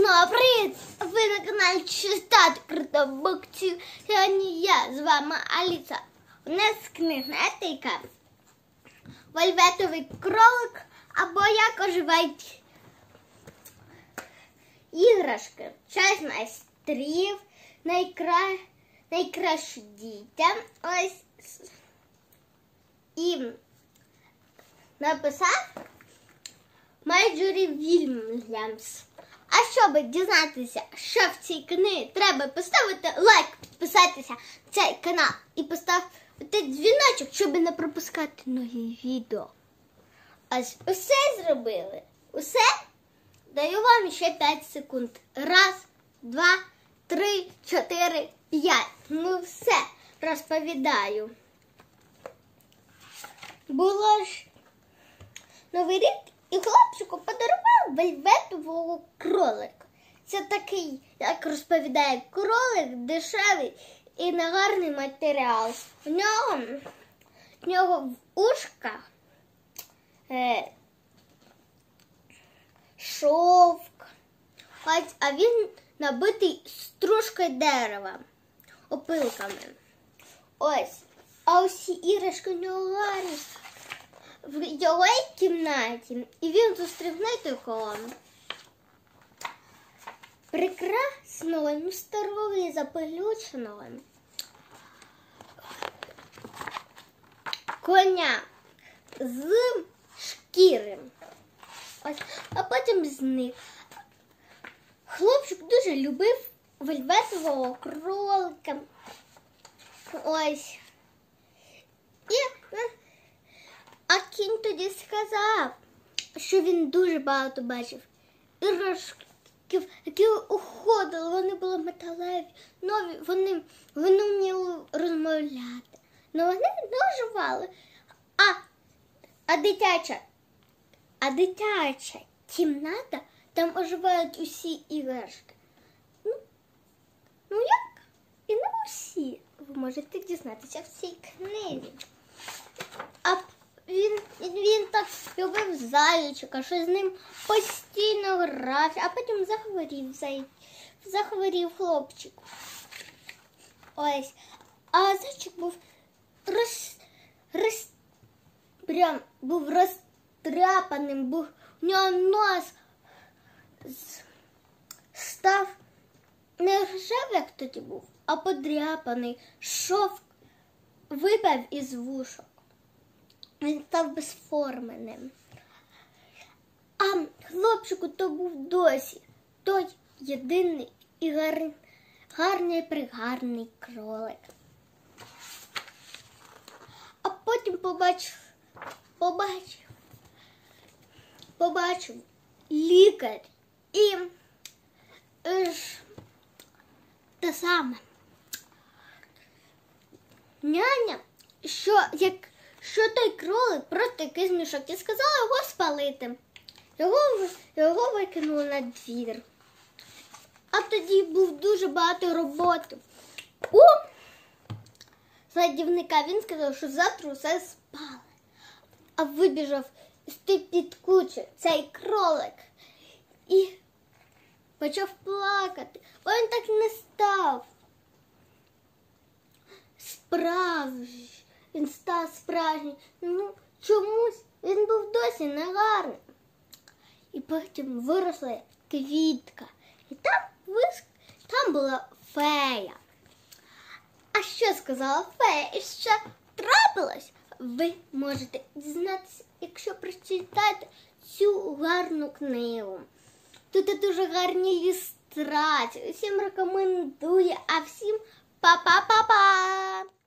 Знову привіт! Ви на каналі Читати Круто Буксів. Сьогодні я з вами Аліса. У нас книга, знаєте, яка? Вельветовий кролик або як оживають іграшки. Час майстрів, найкраще дітям. Ось і написав Марджорі Вільямс. А щоб дізнатися, що в цій книгі, треба поставити лайк, підписатися на цей канал і поставити дзвіночок, щоб не пропускати нові відео. Ось усе зробили. Усе? Даю вам ще 5 секунд. 1, 2, 3, 4, 5. Ну все, розповідаю. Було ж Новий рік. І хлопчику подарував вельветового кролика. Це такий, як розповідає кролик, дешевий і негарний матеріал. У нього в ушках шовк, а він набитий стружкою дерева, опилками. Ось, а усі іграшки у нього гарні. В його кімнаті, і він зустрів такого прекрасного, старого і запелюченого коня з шкіри. Ось, а потім зник. Хлопчик дуже любив вельветового кролика. Ось. А кінь тоді сказав, що він дуже багато бачив іграшків, які уходили, вони були металеві, нові, вони вміли розмовляти, але вони не оживали. А дитяча кімната, там оживають усі іграшки. Ну як? І не усі. Ви можете дізнатися в цій книзі. А він так любив зайчика, що з ним постійно грався, а потім захворів хлопчик. Ось. А зайчик був був розтряпаним, у нього нос став не рожевий, як тоді був, а подряпаний. Шовк випав із вушок. Він став безформеним. А хлопчику то був досі той єдиний і гарний кролик. А потім побачив лікар і те саме няня, що той кролик просто якийсь мішок, і сказала його спалити. Його викинули на двір. А тоді був дуже багато роботи. У садівника він сказав, що завтра все спали. А вибіжав з-під кучі цей кролик і почав плакати, бо він так не став справжній. Він став справжній. Чомусь він був досі негарним. І потім виросла квітка. І там була фея. А що сказала фея? І що трапилось? Ви можете дізнатися, якщо прочитаєте цю гарну книгу. Тут дуже гарні ілюстрації. Усім рекомендую. А всім па-па-па-па!